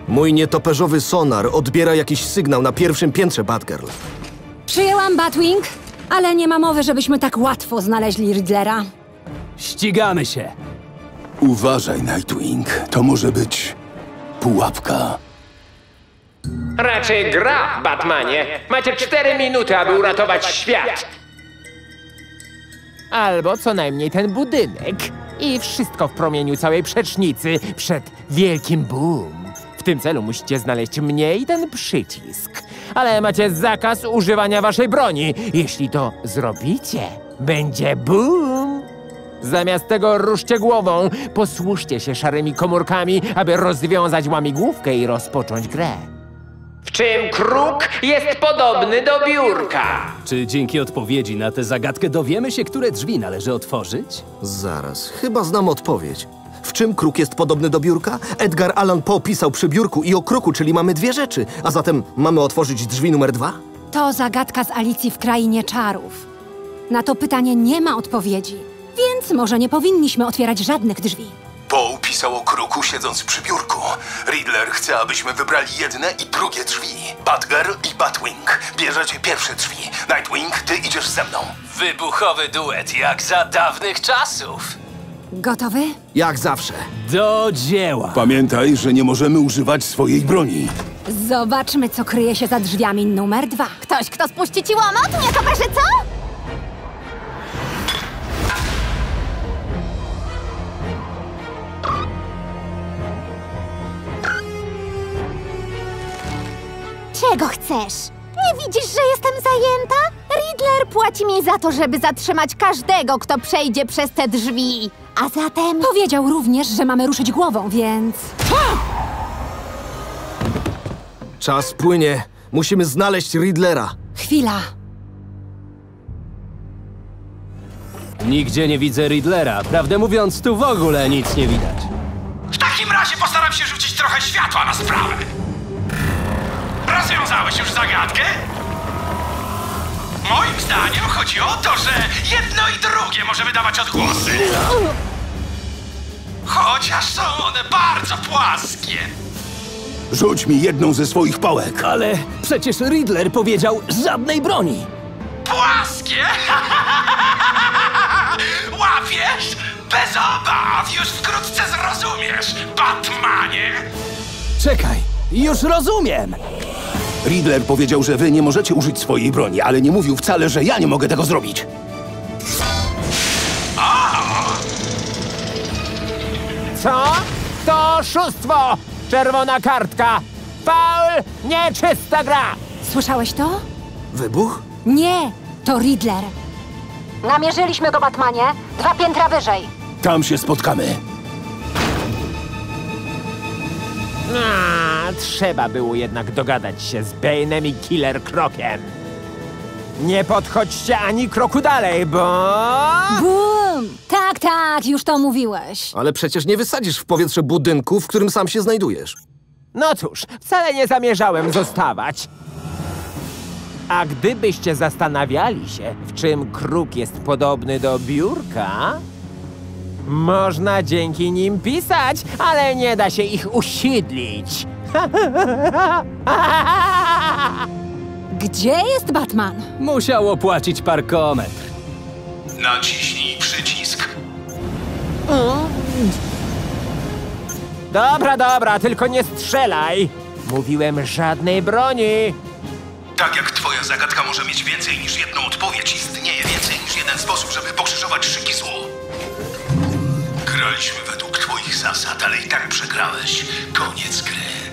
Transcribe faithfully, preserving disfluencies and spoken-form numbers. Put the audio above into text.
Mój nietoperzowy sonar odbiera jakiś sygnał na pierwszym piętrze, Batgirl. Przyjęłam, Batwing, ale nie ma mowy, żebyśmy tak łatwo znaleźli Riddlera. Ścigamy się. Uważaj, Nightwing. To może być pułapka. Raczej gra, Batmanie. Macie cztery minuty, aby uratować świat. Albo co najmniej ten budynek. I wszystko w promieniu całej przecznicy przed wielkim boom. W tym celu musicie znaleźć mnie i ten przycisk. Ale macie zakaz używania waszej broni. Jeśli to zrobicie, będzie boom. Zamiast tego ruszcie głową, posłużcie się szarymi komórkami, aby rozwiązać łamigłówkę i rozpocząć grę. W czym kruk jest podobny do biurka? Czy dzięki odpowiedzi na tę zagadkę dowiemy się, które drzwi należy otworzyć? Zaraz, chyba znam odpowiedź. W czym kruk jest podobny do biurka? Edgar Allan Poe pisał przy biurku i o kruku, czyli mamy dwie rzeczy. A zatem mamy otworzyć drzwi numer dwa? To zagadka z Alicji w Krainie Czarów. Na to pytanie nie ma odpowiedzi, więc może nie powinniśmy otwierać żadnych drzwi. Poe pisał o kruku siedząc przy biurku. Riddler chce, abyśmy wybrali jedne i drugie drzwi. Batgirl i Batwing. Bierzecie pierwsze drzwi. Nightwing, ty idziesz ze mną. Wybuchowy duet, jak za dawnych czasów. Gotowy? Jak zawsze. Do dzieła. Pamiętaj, że nie możemy używać swojej broni. Zobaczmy, co kryje się za drzwiami numer dwa. Ktoś, kto spuści ci łomot? Nie toperzy, co? Czego chcesz? Nie widzisz, że jestem zajęta? Riddler płaci mi za to, żeby zatrzymać każdego, kto przejdzie przez te drzwi. A zatem... Powiedział również, że mamy ruszyć głową, więc... Czas płynie. Musimy znaleźć Riddlera. Chwila. Nigdzie nie widzę Riddlera. Prawdę mówiąc, tu w ogóle nic nie widać. W takim razie postaram się rzucić trochę światła na sprawę. Rozwiązałeś już zagadkę? Moim zdaniem chodzi o to, że jedno i drugie może wydawać odgłosy. Chociaż są one bardzo płaskie. Rzuć mi jedną ze swoich pałek. Ale przecież Riddler powiedział żadnej broni. Płaskie? Łapiesz? Bez obaw, już wkrótce zrozumiesz, Batmanie. Czekaj, już rozumiem. Riddler powiedział, że wy nie możecie użyć swojej broni, ale nie mówił wcale, że ja nie mogę tego zrobić. Co? To oszustwo! Czerwona kartka! Faul! Nieczysta gra! Słyszałeś to? Wybuch? Nie, to Riddler. Namierzyliśmy go, Batmanie. Dwa piętra wyżej. Tam się spotkamy. A, trzeba było jednak dogadać się z Bane'em i Killer Krokiem. Nie podchodźcie ani kroku dalej, bo... Bum! Tak, tak, już to mówiłeś. Ale przecież nie wysadzisz w powietrze budynku, w którym sam się znajdujesz. No cóż, wcale nie zamierzałem zostawać. A gdybyście zastanawiali się, w czym kruk jest podobny do biurka, można dzięki nim pisać, ale nie da się ich usidlić. Gdzie jest Batman? Musiał opłacić parkometr. Naciśnij przycisk. Dobra, dobra, tylko nie strzelaj. Mówiłem żadnej broni. Tak jak twoja zagadka może mieć więcej niż jedną odpowiedź, istnieje więcej niż jeden sposób, żeby pokrzyżować szyki zło. Graliśmy według twoich zasad, ale i tak przegrałeś. Koniec gry.